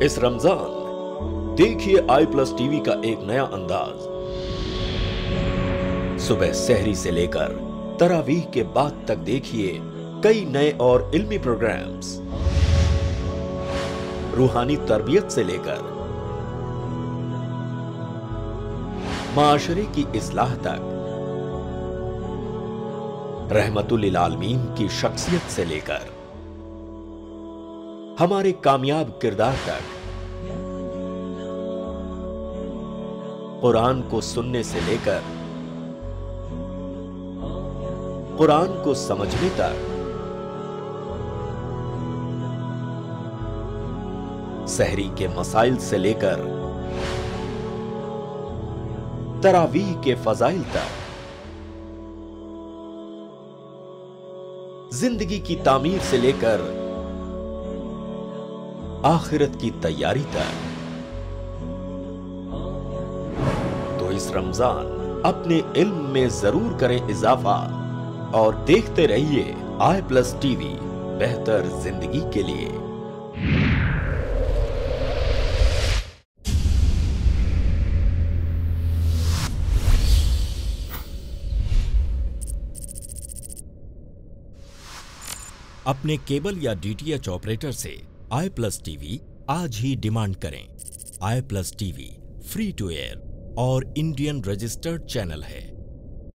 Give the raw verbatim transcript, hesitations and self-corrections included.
इस रमजान देखिए आई plus TV का एक नया अंदाज। सुबह सहरी से लेकर तरावीह के बाद तक देखिए कई नए और इल्मी प्रोग्राम्स। रूहानी तरबियत से लेकर माशरे की इस्लाह तक, रहमतुल लिल आलमीन की शख्सियत से लेकर हमारे कामयाब किरदार तक, कुरान को सुनने से लेकर कुरान को समझने तक, सहरी के मसाइल से लेकर तरावीह के फजाइल तक, जिंदगी की तामीर से लेकर आखिरत की तैयारी तक। तो इस रमजान अपने इल्म में जरूर करें इजाफा और देखते रहिए आई प्लस टीवी, बेहतर जिंदगी के लिए। अपने केबल या डीटीएच ऑपरेटर से आई प्लस टीवी आज ही डिमांड करें। I plus TV free to air और इंडियन रजिस्टर्ड चैनल है।